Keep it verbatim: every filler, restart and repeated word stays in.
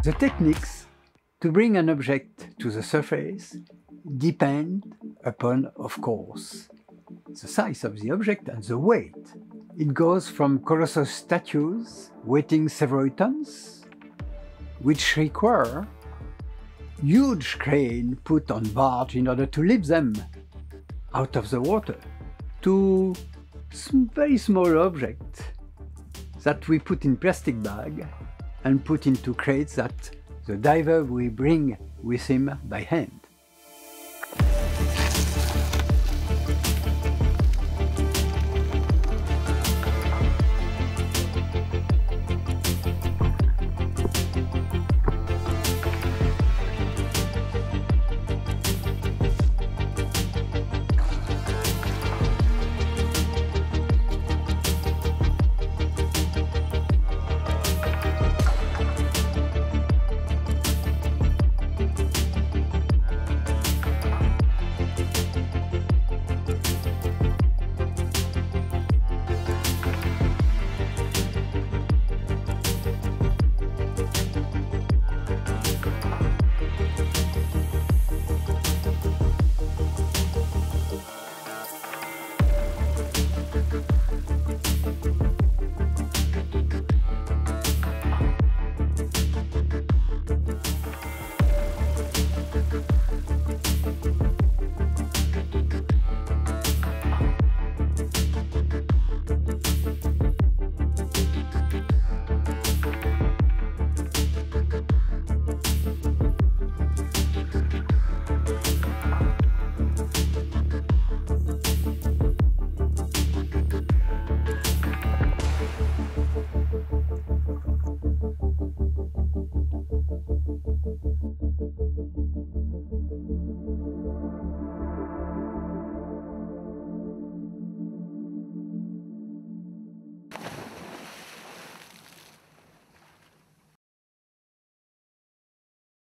The techniques to bring an object to the surface depend upon, of course, the size of the object and the weight. It goes from colossal statues weighing several tons, which require huge crane put on barge in order to lift them out of the water, to some very small objects that we put in plastic bag and put into crates that the diver will bring with him by hand.